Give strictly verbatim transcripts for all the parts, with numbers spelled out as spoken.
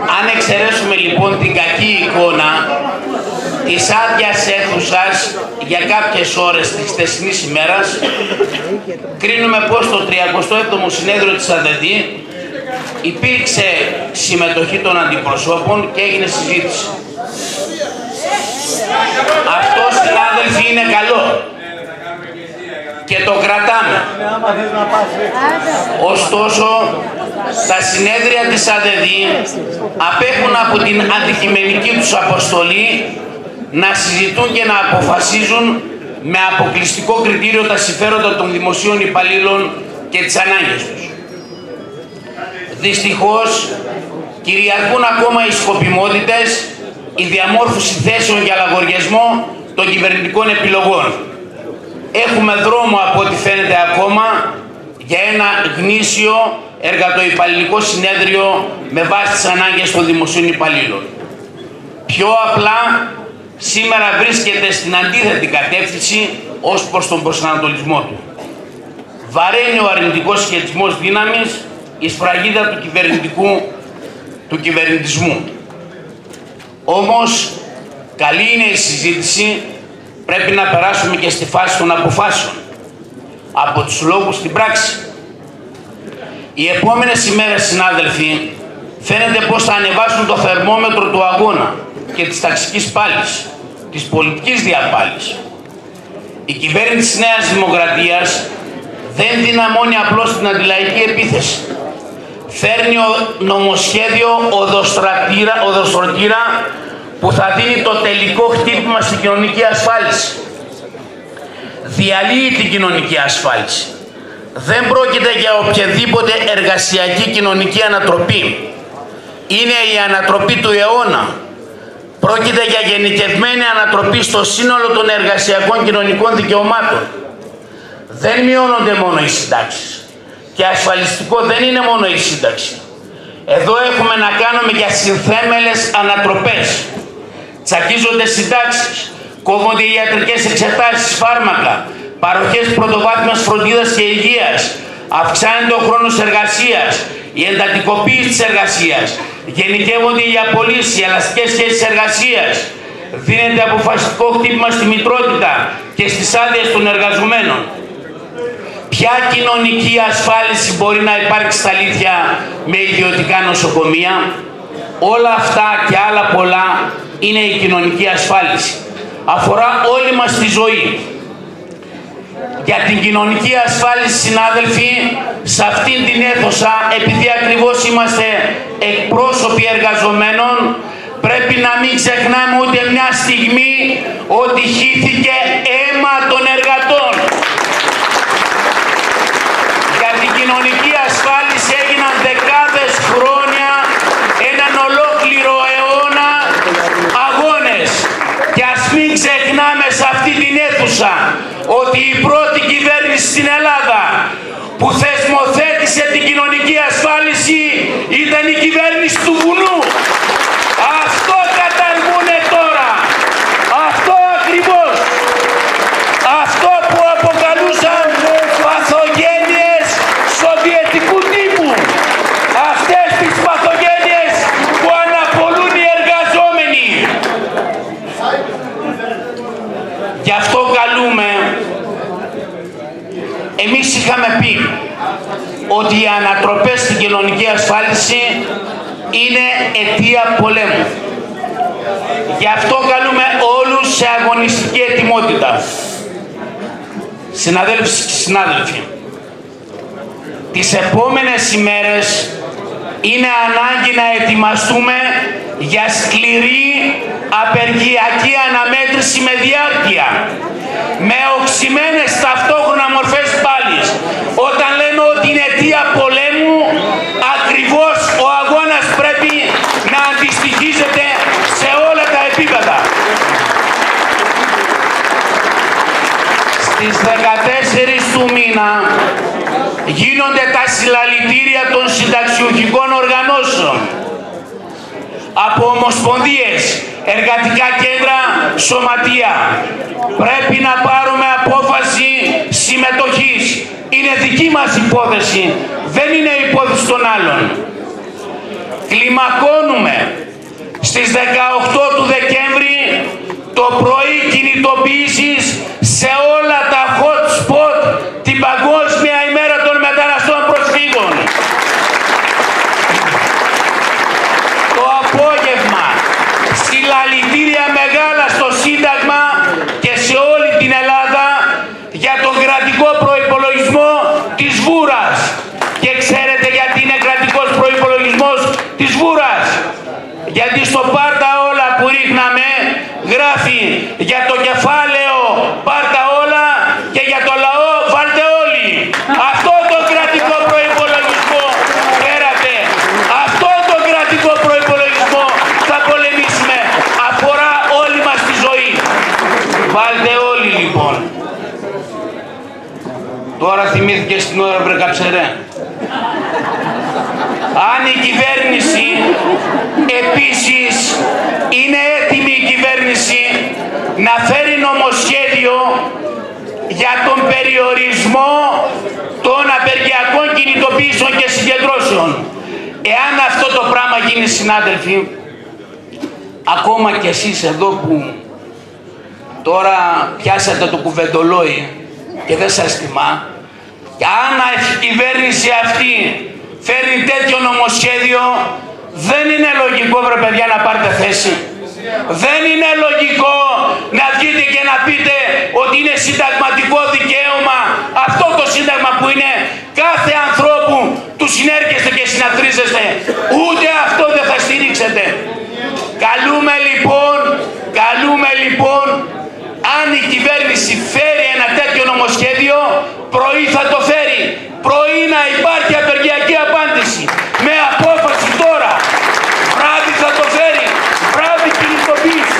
Αν εξαιρέσουμε λοιπόν την κακή εικόνα της άδειας αίθουσας για κάποιες ώρες της χθεσινής ημέρας, κρίνουμε πως το τριακοστό έβδομο συνέδριο της ΑΔΔ υπήρξε συμμετοχή των αντιπροσώπων και έγινε συζήτηση. Αυτό, συνάδελφοι, είναι καλό και το κρατάμε. Ωστόσο, τα συνέδρια της ΑΔΔ απέχουν από την αντικειμενική τους αποστολή να συζητούν και να αποφασίζουν με αποκλειστικό κριτήριο τα συμφέροντα των δημοσίων υπαλλήλων και τις ανάγκες τους. Δυστυχώς, κυριαρχούν ακόμα οι σκοπιμότητες, η διαμόρφωση θέσεων για λαγοριασμό των κυβερνητικών επιλογών. Έχουμε δρόμο από ό,τι φαίνεται ακόμα για ένα γνήσιο εργατοϊπαλληλικό συνέδριο με βάση τις ανάγκες των δημοσίων υπαλλήλων. Πιο απλά, σήμερα βρίσκεται στην αντίθετη κατεύθυνση ως προς τον προσανατολισμό του. Βαραίνει ο αρνητικός σχετισμός δύναμης η σφραγίδα του κυβερνητικού του κυβερνητισμού. Όμως, καλή είναι η συζήτηση, πρέπει να περάσουμε και στη φάση των αποφάσεων, από τους λόγους στην πράξη. Οι επόμενες ημέρες, συνάδελφοι, φαίνεται πως θα ανεβάσουν το θερμόμετρο του αγώνα και της ταξικής πάλης, της πολιτικής διαπάλης. Η κυβέρνηση της Νέας Δημοκρατίας δεν δυναμώνει απλώς την αντιλαϊκή επίθεση. Φέρνει νομοσχέδιο οδοστρωτήρα, οδοστρωτήρα που θα δίνει το τελικό χτύπημα στην κοινωνική ασφάλιση. Διαλύει την κοινωνική ασφάλιση. Δεν πρόκειται για οποιαδήποτε εργασιακή κοινωνική ανατροπή. Είναι η ανατροπή του αιώνα. Πρόκειται για γενικευμένη ανατροπή στο σύνολο των εργασιακών κοινωνικών δικαιωμάτων. Δεν μειώνονται μόνο οι συντάξεις. Και ασφαλιστικό δεν είναι μόνο η σύνταξη. Εδώ έχουμε να κάνουμε για συνθέμελες ανατροπές. Τσακίζονται συντάξεις, κόβονται οι ιατρικές εξετάσεις, φάρμακα, παροχές πρωτοβάθμιας φροντίδας και υγείας, αυξάνεται ο χρόνος εργασίας, η εντατικοποίηση της εργασίας, γενικεύονται οι απολύσεις, οι ελαστικές σχέσεις εργασίας, δίνεται αποφασιστικό χτύπημα στη μητρότητα και στις άδειες των εργαζομένων. Ποια κοινωνική ασφάλιση μπορεί να υπάρξει στα αλήθεια με ιδιωτικά νοσοκομεία? Όλα αυτά και άλλα πολλά είναι η κοινωνική ασφάλιση. Αφορά όλη μας τη ζωή. Για την κοινωνική ασφάλιση, συνάδελφοι, σε αυτήν την αίθουσα, επειδή ακριβώς είμαστε εκπρόσωποι εργαζομένων, πρέπει να μην ξεχνάμε ούτε μια στιγμή ότι χύθηκε αίμα των εργατών. Για την κοινωνική ασφάλιση έγιναν δεκάδες χρόνια, έναν ολόκληρο αιώνα αγώνες. Και ας μην ξεχνάμε σε αυτή την αίθουσα ότι η πρώτη κυβέρνηση στην Ελλάδα που θεσμοθέτησε την κοινωνική ασφάλιση ήταν η κυβέρνηση του βουνού. Αυτό καταργούνε τώρα. Αυτό ακριβώς. Αυτό που αποκαλούσαν παθογένειες σοβιετικού τύπου. Αυτές τις παθογένειες που αναπολούν οι εργαζόμενοι. Γι' αυτό καλούμε. Εμείς είχαμε πει ότι οι ανατροπές στην κοινωνική ασφάλιση είναι αιτία πολέμου. Γι' αυτό καλούμε όλους σε αγωνιστική ετοιμότητα. Συναδέλφοι και συνάδελφοι, τις επόμενες ημέρες είναι ανάγκη να ετοιμαστούμε για σκληρή απεργιακή αναμέτρηση με διάρκεια, με οξυμένες ταυτόχρονα μορφές πάλης. Όταν λέμε ότι είναι αιτία πολέμου, ακριβώς ο αγώνας πρέπει να αντιστοιχίζεται σε όλα τα επίπεδα. Στις δεκατέσσερις του μήνα γίνονται τα συλλαλητήρια των συνταξιουχικών οργανώσεων. Από ομοσπονδίες, εργατικά κέντρα, σωματεία. Πρέπει να πάρουμε απόφαση συμμετοχής. Είναι δική μας υπόθεση, δεν είναι υπόθεση των άλλων. Κλιμακώνουμε στις δεκαοκτώ του Δεκέμβρη το πρωί κινητοποιήσεις σε όλα τα hot spot την Παγκόσμια ημέρα των μεταναστών προσφύγων. Το απόγευμα συλλαλητήρια μεγάλα στο Σύνταγμα και σε όλη την Ελλάδα για τον κρατικό προϋπολογισμό της Βούρας. Και ξέρετε γιατί είναι κρατικός προϋπολογισμός της Βούρας? Γιατί στο πάρτα όλα που ρίχναμε γράφει για το κεφάλαιο πάρτα όλα και για το λαό βάλτε όλοι. Αυτό το κρατικό προϋπολογισμό πέρατε. Αυτό το κρατικό προϋπολογισμό θα πολεμήσουμε. Αφορά όλη μας τη ζωή. Βάλτε όλοι λοιπόν. Τώρα θυμήθηκε στην ώρα βρε καψερέ. Αν η κυβέρνηση επίσης είναι έτοιμη η κυβέρνηση να φέρει νομοσχέδιο για τον περιορισμό των απεργιακών κινητοποιήσεων και συγκεντρώσεων. Εάν αυτό το πράγμα γίνει, συνάδελφοι, ακόμα και εσείς εδώ που τώρα πιάσατε το κουβεντολόι και δεν σας τιμά, και αν η κυβέρνηση αυτή φέρνει τέτοιο νομοσχέδιο, δεν είναι λογικό, βρε παιδιά, να πάρετε θέση. Δεν είναι λογικό να βγείτε και να πείτε ότι είναι συνταγματικό δικαίωμα αυτό το σύνταγμα που είναι κάθε ανθρώπου του συνέρχεστε και συναθρίζεστε. Ούτε αυτό δεν θα στηρίξετε. Καλούμε λοιπόν, καλούμε λοιπόν, αν η κυβέρνηση φέρει ένα τέτοιο νομοσχέδιο, πρωί θα το φέρει. Πρωί να υπάρχει απεργιακή απάντηση. Με απόφαση τώρα. Βράδυ θα το φέρει. Βράδυ κινητοποίηση.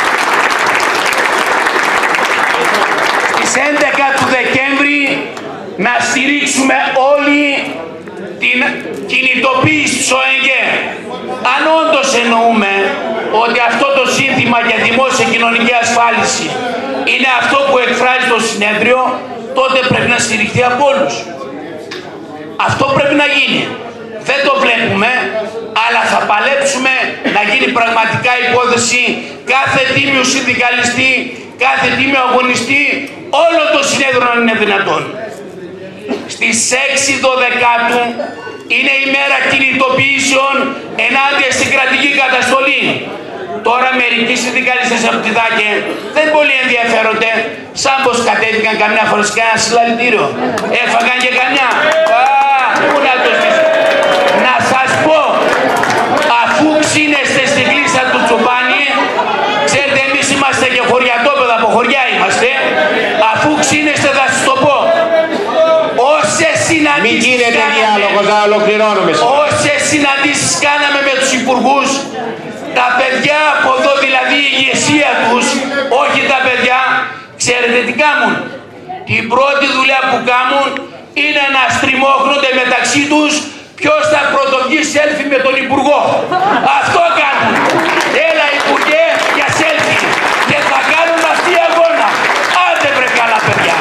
Στις έντεκα του Δεκέμβρη να στηρίξουμε όλοι την κινητοποίηση της ΟΕΓΕ. Αν όντως εννοούμε ότι αυτό το σύνθημα για δημόσια κοινωνική ασφάλιση είναι αυτό που εκφράζει το συνέδριο, τότε πρέπει να στηριχθεί από όλους. Αυτό πρέπει να γίνει. Δεν το βλέπουμε, αλλά θα παλέψουμε να γίνει πραγματικά υπόθεση κάθε τίμιου συνδικαλιστή, κάθε τίμιου αγωνιστή, όλο το συνέδριο αν είναι δυνατόν. Στις έξι Δωδεκάτου είναι η μέρα κινητοποιήσεων ενάντια στην κρατική καταστολή. Τώρα μερικοί συνδικαλιστές από τη ΔΑΚΕ δεν πολύ ενδιαφέρονται, σαν πως κατέβηκαν καμιά φορά σε κανένα συλλαλητήριο. Έφαγαν και καμιά. Α, πού να το στήσω. Να σας πω, αφού ξύνεστε στη γλίστα του Τσουπάνη, ξέρετε εμείς είμαστε και χωριατόπεδα, από χωριά είμαστε, αφού ξύνεστε θα σας το πω. Όσες συναντήσεις Μην γίνεται διάλογος, να ολοκληρώνουμε. Όσες συναντήσεις κάναμε με τους υπουργούς, τα παιδιά από εδώ, δηλαδή η ηγεσία τους, όχι τα παιδιά, ξέρετε τι κάνουν? Την πρώτη δουλειά που κάνουν είναι να στριμώχνονται μεταξύ τους ποιος θα πρωτοβγεί selfie με τον υπουργό. Αυτό κάνουν. Έλα υπουργέ για selfie. Και θα κάνουν αυτοί αγώνα. Άντε βρε καλά παιδιά.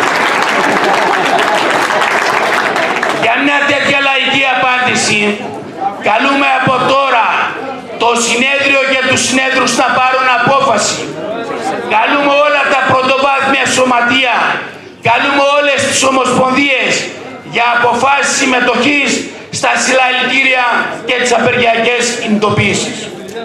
Για μια τέτοια λαϊκή απάντηση καλούμε από τώρα το συνέδριο και τους συνέδρους να πάρουν απόφαση. Καλούμε όλα τα πρωτοβάθμια σωματεία, καλούμε όλες τις ομοσπονδίες για αποφάσεις συμμετοχής στα συλλαλητήρια και τις απεργιακές κινητοποιήσεις.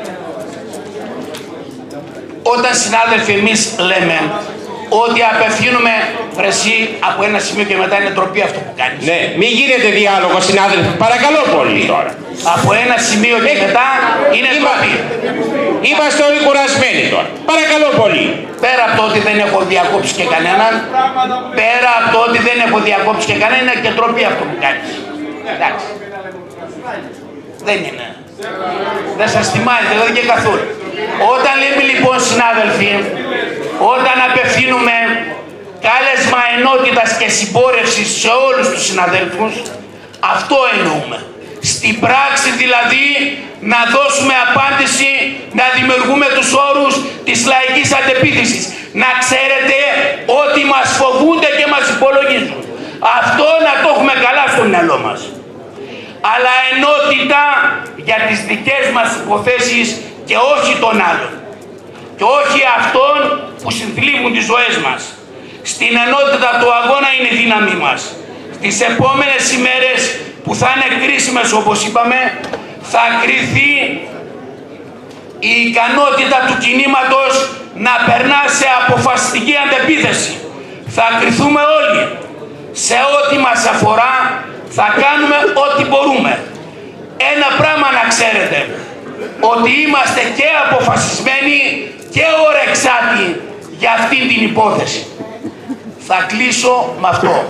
Όταν, συνάδελφοι, εμείς λέμε ότι απευθύνουμε πρεσί από ένα σημείο και μετά είναι ντροπή αυτό που κάνεις. Ναι, μην γίνεται διάλογο, συνάδελφοι. Παρακαλώ πολύ τώρα. Από ένα σημείο και μετά είναι ντροπή. Είμαστε όλοι κουρασμένοι τώρα. Παρακαλώ πολύ. Πέρα από το ότι δεν έχω διακόψει και κανέναν, πέρα από το ότι δεν έχω διακόψει και κανέναν, είναι και ντροπή αυτό που κάνεις. Εντάξει. Δεν είναι. Δεν σας θυμάται, δηλαδή και καθόλου. Όταν λέμε λοιπόν, συνάδελφοι, όταν απευθύνουμε κάλεσμα ενότητας και συμπόρευσης σε όλους τους συναδέλφους, αυτό εννοούμε. Στην πράξη δηλαδή να δώσουμε απάντηση, να δημιουργούμε τους όρους της λαϊκής αντεπίθεσης. Να ξέρετε ότι μας φοβούνται και μας υπολογίζουν. Αυτό να το έχουμε καλά στο μυαλό μας. αλλά ενότητα για τις δικές μας υποθέσεις και όχι των άλλων. Και όχι αυτών που συνθλίβουν τις ζωές μας. Στην ενότητα του αγώνα είναι η δύναμή μας. Στις επόμενες ημέρες που θα είναι κρίσιμες, όπως είπαμε, θα κριθεί η ικανότητα του κινήματος να περνά σε αποφασιστική αντεπίθεση. Θα κριθούμε όλοι. Σε ό,τι μας αφορά θα κάνουμε ό,τι μπορούμε. Ένα πράγμα να ξέρετε, ότι είμαστε και αποφασισμένοι και ορεξάτοι για αυτήν την υπόθεση. Θα κλείσω με αυτό.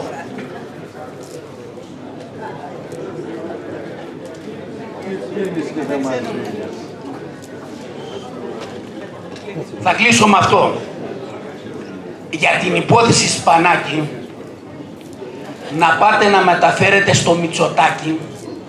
Θα κλείσω με αυτό. Για την υπόθεση Σπανάκη, να πάτε να μεταφέρετε στο Μητσοτάκη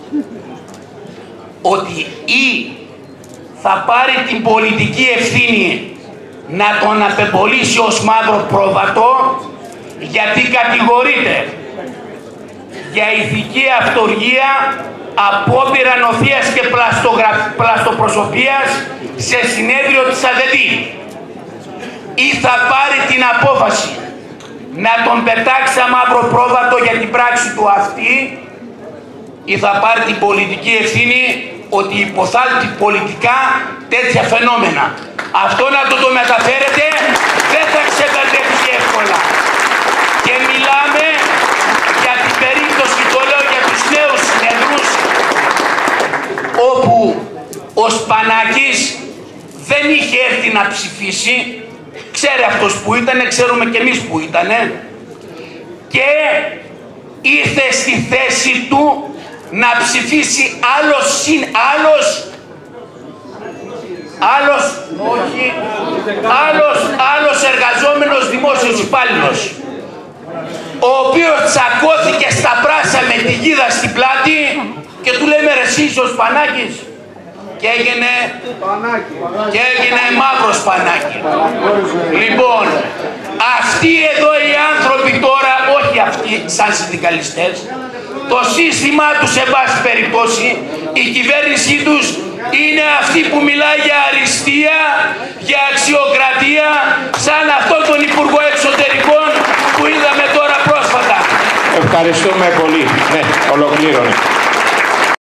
ότι ή θα πάρει την πολιτική ευθύνη να τον απεμπολίσει ως μαύρο πρόβατο, γιατί κατηγορείται για ηθική αυτοργία, απόπειρα νοθείας και πλαστοπροσωπίας σε συνέδριο της ΑΔΕΔΗ, ή θα πάρει την απόφαση να τον πετάξει σαν μαύρο πρόβατο για την πράξη του αυτή, ή θα πάρει την πολιτική ευθύνη ότι υποθάλπτει πολιτικά τέτοια φαινόμενα. Αυτό να το το μεταφέρετε, δεν θα ξεπερδέψει εύκολα. Και μιλάμε για την περίπτωση, το λέω για τους νέους συνεδρούς, όπου ο Σπανάκης δεν είχε έρθει να ψηφίσει, ξέρει αυτός που ήτανε, ξέρουμε και εμείς που ήτανε, και ήρθε στη θέση του να ψηφίσει άλλος, συν, άλλος, άλλος, όχι, άλλος, άλλος εργαζόμενος δημόσιος υπάλληλος, ο οποίος τσακώθηκε στα πράσα με τη γίδα στην πλάτη και του λέμε ρε εσύ είσαι ο Σπανάκης, και έγινε, και έγινε μαύρο Σπανάκη. Λοιπόν, αυτοί εδώ οι άνθρωποι τώρα, όχι αυτοί σαν συνδικαλιστές, το σύστημά τους σε βάση περιπτώσει, η κυβέρνησή τους είναι αυτή που μιλάει για αριστεία, για αξιοκρατία, σαν αυτόν τον Υπουργό Εξωτερικών που είδαμε τώρα πρόσφατα. Ευχαριστούμε πολύ. Ναι, ολοκλήρωνε.